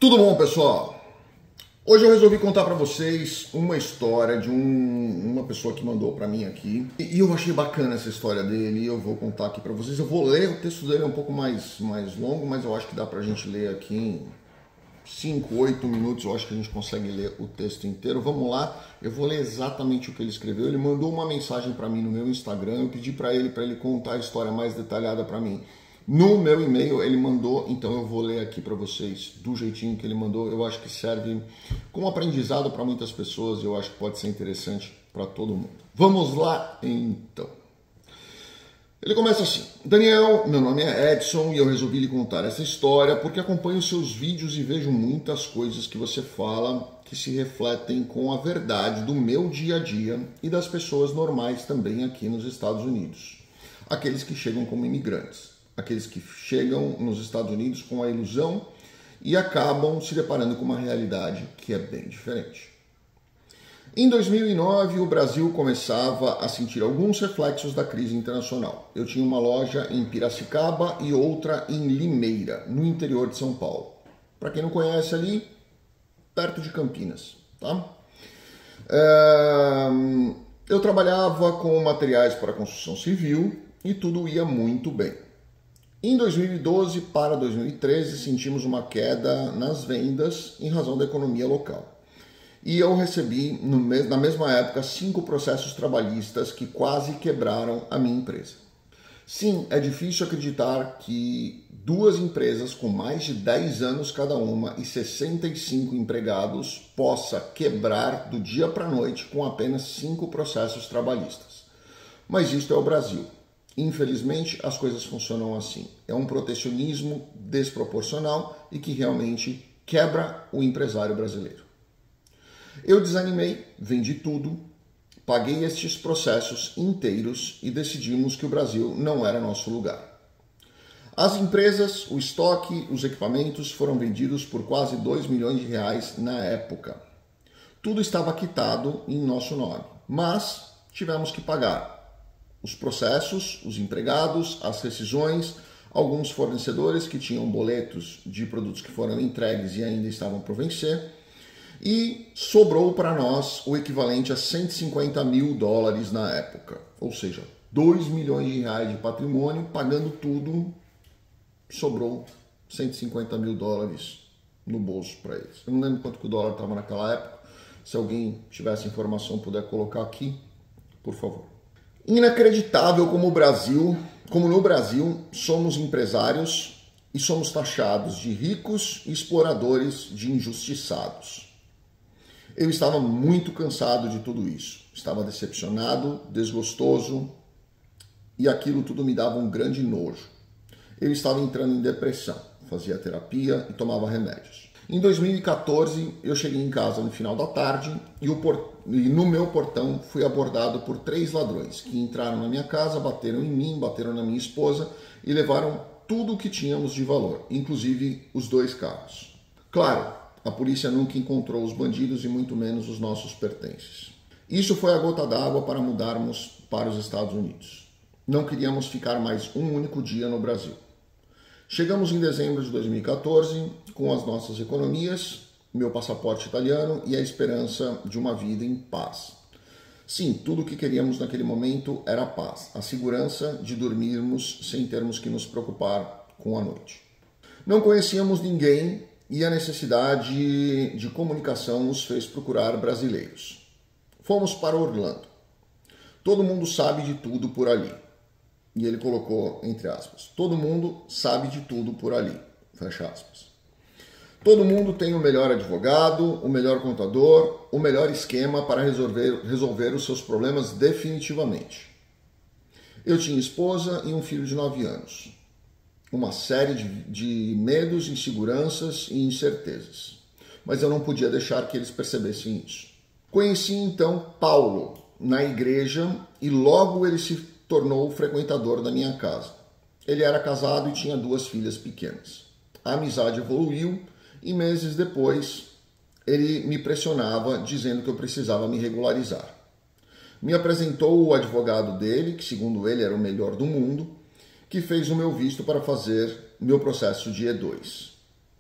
Tudo bom, pessoal? Hoje eu resolvi contar para vocês uma história de uma pessoa que mandou para mim aqui. E eu achei bacana essa história dele e eu vou contar aqui para vocês. Eu vou ler, o texto dele é um pouco mais longo, mas eu acho que dá pra gente ler aqui em 5, 8 minutos. Eu acho que a gente consegue ler o texto inteiro. Vamos lá, eu vou ler exatamente o que ele escreveu. Ele mandou uma mensagem para mim no meu Instagram. Eu pedi para ele contar a história mais detalhada para mim. No meu e-mail ele mandou, então eu vou ler aqui para vocês do jeitinho que ele mandou. Eu acho que serve como aprendizado para muitas pessoas, eu acho que pode ser interessante para todo mundo. Vamos lá, então. Ele começa assim: Daniel, meu nome é Edson e eu resolvi lhe contar essa história porque acompanho seus vídeos e vejo muitas coisas que você fala que se refletem com a verdade do meu dia a dia e das pessoas normais também aqui nos Estados Unidos. Aqueles que chegam como imigrantes. Aqueles que chegam nos Estados Unidos com a ilusão e acabam se deparando com uma realidade que é bem diferente. Em 2009, o Brasil começava a sentir alguns reflexos da crise internacional. Eu tinha uma loja em Piracicaba e outra em Limeira, no interior de São Paulo. Para quem não conhece, ali, perto de Campinas, tá? Eu trabalhava com materiais para construção civil e tudo ia muito bem. Em 2012 para 2013, sentimos uma queda nas vendas em razão da economia local. E eu recebi, na mesma época, 5 processos trabalhistas que quase quebraram a minha empresa. Sim, é difícil acreditar que 2 empresas com mais de 10 anos cada uma e 65 empregados possa quebrar do dia para a noite com apenas 5 processos trabalhistas. Mas isto é o Brasil. Infelizmente, as coisas funcionam assim. É um protecionismo desproporcional e que realmente quebra o empresário brasileiro. Eu desanimei, vendi tudo, paguei estes processos inteiros e decidimos que o Brasil não era nosso lugar. As empresas, o estoque, os equipamentos foram vendidos por quase 2 milhões de reais na época. Tudo estava quitado em nosso nome, mas tivemos que pagar os processos, os empregados, as rescisões, alguns fornecedores que tinham boletos de produtos que foram entregues e ainda estavam por vencer, e sobrou para nós o equivalente a 150 mil dólares na época, ou seja, 2 milhões de reais de patrimônio, pagando tudo, sobrou 150 mil dólares no bolso para eles. Eu não lembro quanto que o dólar estava naquela época, se alguém tivesse informação puder colocar aqui, por favor. Inacreditável como no Brasil somos empresários e somos taxados de ricos e exploradores de injustiçados. Eu estava muito cansado de tudo isso. Estava decepcionado, desgostoso e aquilo tudo me dava um grande nojo. Eu estava entrando em depressão, fazia terapia e tomava remédios. Em 2014, eu cheguei em casa no final da tarde e no meu portão fui abordado por 3 ladrões que entraram na minha casa, bateram em mim, bateram na minha esposa e levaram tudo o que tínhamos de valor, inclusive os 2 carros. Claro, a polícia nunca encontrou os bandidos e muito menos os nossos pertences. Isso foi a gota d'água para mudarmos para os Estados Unidos. Não queríamos ficar mais um único dia no Brasil. Chegamos em dezembro de 2014 com as nossas economias, meu passaporte italiano e a esperança de uma vida em paz. Sim, tudo o que queríamos naquele momento era a paz, a segurança de dormirmos sem termos que nos preocupar com a noite. Não conhecíamos ninguém e a necessidade de comunicação nos fez procurar brasileiros. Fomos para Orlando. Todo mundo sabe de tudo por ali. E ele colocou, entre aspas, todo mundo sabe de tudo por ali, fecha aspas. Todo mundo tem o melhor advogado, o melhor contador, o melhor esquema para resolver os seus problemas definitivamente. Eu tinha esposa e um filho de 9 anos. Uma série de medos, inseguranças e incertezas. Mas eu não podia deixar que eles percebessem isso. Conheci então Paulo na igreja e logo ele se tornou o frequentador da minha casa. Ele era casado e tinha 2 filhas pequenas. A amizade evoluiu e meses depois ele me pressionava dizendo que eu precisava me regularizar. Me apresentou o advogado dele, que segundo ele era o melhor do mundo, que fez o meu visto para fazer meu processo de E2.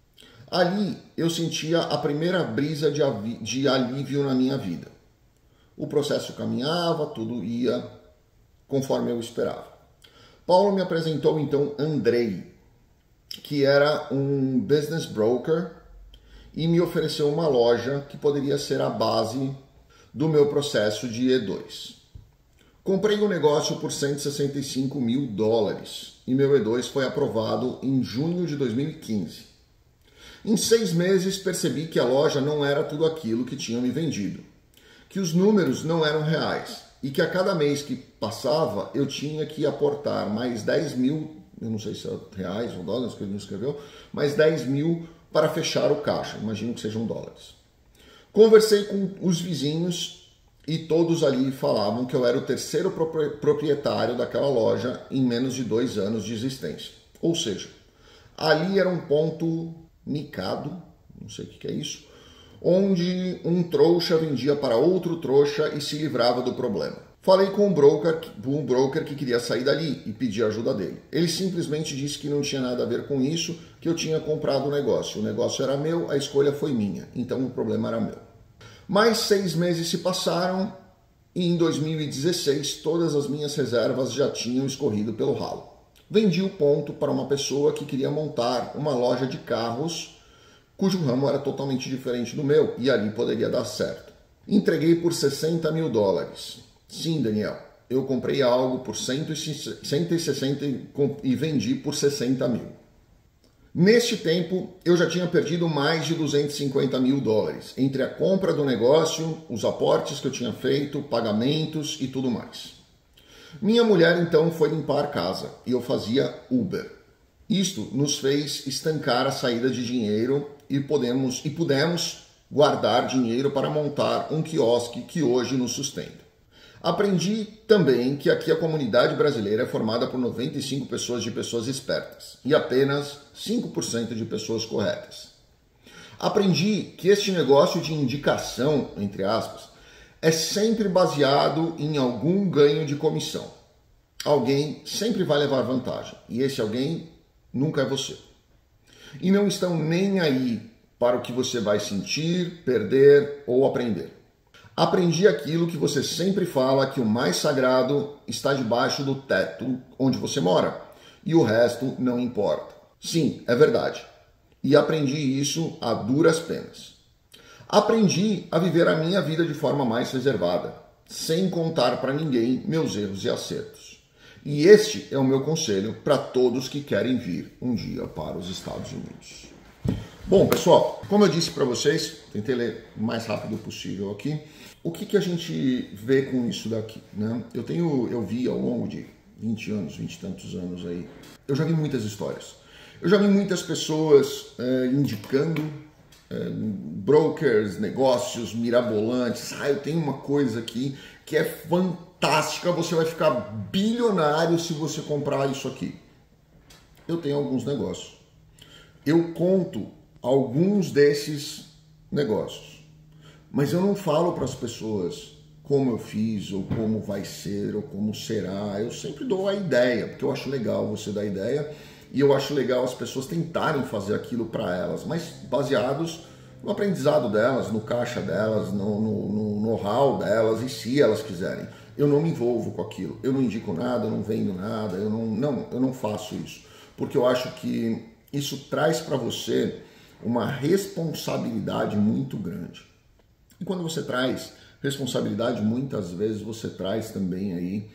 Ali eu sentia a primeira brisa de alívio na minha vida. O processo caminhava, tudo ia conforme eu esperava. Paulo me apresentou então Andrei, que era um business broker, e me ofereceu uma loja que poderia ser a base do meu processo de E2. Comprei o negócio por $165 mil e meu E2 foi aprovado em junho de 2015. Em 6 meses percebi que a loja não era tudo aquilo que tinham me vendido, que os números não eram reais e que a cada mês que passava eu tinha que aportar mais 10 mil, eu não sei se é reais ou dólares que ele não escreveu, mais 10 mil para fechar o caixa, imagino que sejam dólares. Conversei com os vizinhos e todos ali falavam que eu era o terceiro proprietário daquela loja em menos de 2 anos de existência. Ou seja, ali era um ponto micado, não sei o que é isso, onde um trouxa vendia para outro trouxa e se livrava do problema. Falei com um broker que queria sair dali e pedi a ajuda dele. Ele simplesmente disse que não tinha nada a ver com isso, que eu tinha comprado o negócio. O negócio era meu, a escolha foi minha, então o problema era meu. Mais 6 meses se passaram e em 2016 todas as minhas reservas já tinham escorrido pelo ralo. Vendi o ponto para uma pessoa que queria montar uma loja de carros cujo ramo era totalmente diferente do meu e ali poderia dar certo. Entreguei por $60 mil. Sim, Daniel, eu comprei algo por 160 e vendi por 60 mil. Neste tempo, eu já tinha perdido mais de $250 mil entre a compra do negócio, os aportes que eu tinha feito, pagamentos e tudo mais. Minha mulher então foi limpar a casa e eu fazia Uber. Isto nos fez estancar a saída de dinheiro e pudemos guardar dinheiro para montar um quiosque que hoje nos sustenta. Aprendi também que aqui a comunidade brasileira é formada por 95% de pessoas espertas e apenas 5% de pessoas corretas. Aprendi que este negócio de indicação, entre aspas, é sempre baseado em algum ganho de comissão. Alguém sempre vai levar vantagem e esse alguém nunca é você. E não estão nem aí para o que você vai sentir, perder ou aprender. Aprendi aquilo que você sempre fala, que o mais sagrado está debaixo do teto onde você mora e o resto não importa. Sim, é verdade. E aprendi isso a duras penas. Aprendi a viver a minha vida de forma mais reservada, sem contar para ninguém meus erros e acertos. E este é o meu conselho para todos que querem vir um dia para os Estados Unidos. Bom, pessoal, como eu disse para vocês, tentei ler o mais rápido possível aqui. O que a gente vê com isso daqui, né? Eu vi ao longo de 20 anos, 20 e tantos anos aí, eu já vi muitas histórias. Eu já vi muitas pessoas indicando brokers, negócios mirabolantes. Eu tenho uma coisa aqui que é fantástica, você vai ficar bilionário se você comprar isso aqui. Eu tenho alguns negócios. Eu conto alguns desses negócios, mas eu não falo para as pessoas como eu fiz, ou como vai ser, ou como será. Eu sempre dou a ideia, porque eu acho legal você dar ideia, e eu acho legal as pessoas tentarem fazer aquilo para elas, mas baseados no aprendizado delas, no caixa delas, no know-how delas, e se elas quiserem. Eu não me envolvo com aquilo, eu não indico nada, eu não vendo nada, eu não faço isso, porque eu acho que isso traz para você uma responsabilidade muito grande. E quando você traz responsabilidade, muitas vezes você traz também aí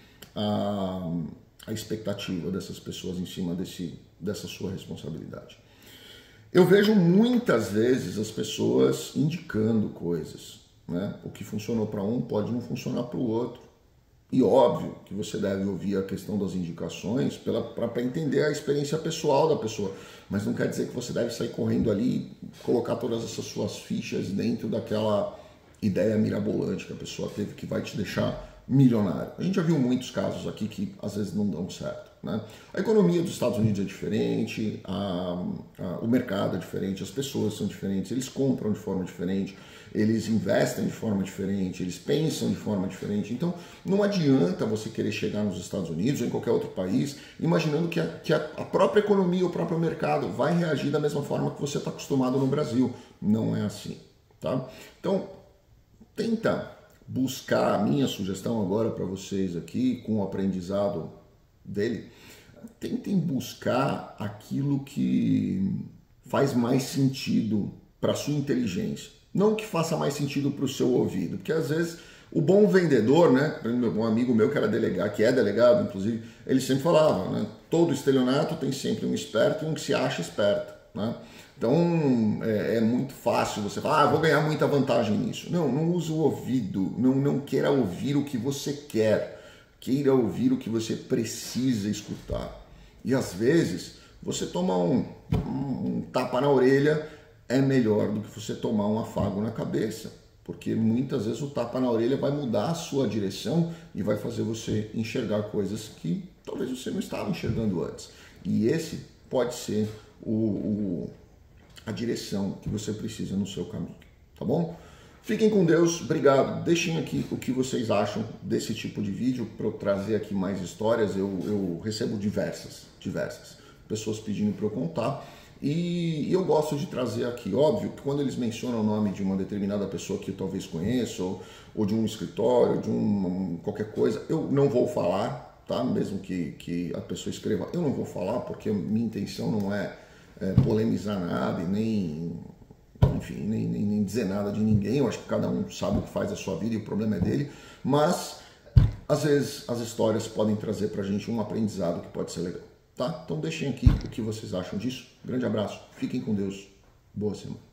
a expectativa dessas pessoas em cima dessa sua responsabilidade. Eu vejo muitas vezes as pessoas indicando coisas, né? O que funcionou para um pode não funcionar para o outro. E óbvio que você deve ouvir a questão das indicações para entender a experiência pessoal da pessoa, mas não quer dizer que você deve sair correndo ali e colocar todas essas suas fichas dentro daquela ideia mirabolante que a pessoa teve que vai te deixar milionário. A gente já viu muitos casos aqui que às vezes não dão certo. né? A economia dos Estados Unidos é diferente, o mercado é diferente, as pessoas são diferentes, eles compram de forma diferente, eles investem de forma diferente, eles pensam de forma diferente. Então, não adianta você querer chegar nos Estados Unidos ou em qualquer outro país imaginando que a própria economia, o próprio mercado vai reagir da mesma forma que você está acostumado no Brasil. Não é assim, tá? Então, tenta buscar, a minha sugestão agora para vocês aqui, com o aprendizado dele, tentem buscar aquilo que faz mais sentido para a sua inteligência. Não que faça mais sentido para o seu ouvido, porque às vezes o bom vendedor, né, um amigo meu que era delegado, que é delegado, inclusive, ele sempre falava, né, todo estelionato tem sempre um esperto e um que se acha esperto, né? Então é muito fácil você falar, vou ganhar muita vantagem nisso. Não use o ouvido, não queira ouvir o que você quer, queira ouvir o que você precisa escutar. E às vezes você tomar um tapa na orelha é melhor do que você tomar um afago na cabeça, porque muitas vezes o tapa na orelha vai mudar a sua direção e vai fazer você enxergar coisas que talvez você não estava enxergando antes. E esse pode ser a direção que você precisa no seu caminho, tá bom? Fiquem com Deus, obrigado. Deixem aqui o que vocês acham desse tipo de vídeo para eu trazer aqui mais histórias. Eu recebo diversas pessoas pedindo para eu contar. E eu gosto de trazer aqui, óbvio, que quando eles mencionam o nome de uma determinada pessoa que eu talvez conheça, ou de um escritório, de qualquer coisa, eu não vou falar, tá? Mesmo que a pessoa escreva, eu não vou falar, porque minha intenção não é polemizar nada e nem dizer nada de ninguém. Eu acho que cada um sabe o que faz a sua vida e o problema é dele, mas às vezes as histórias podem trazer pra gente um aprendizado que pode ser legal. Tá? Então deixem aqui o que vocês acham disso. Grande abraço, fiquem com Deus, boa semana.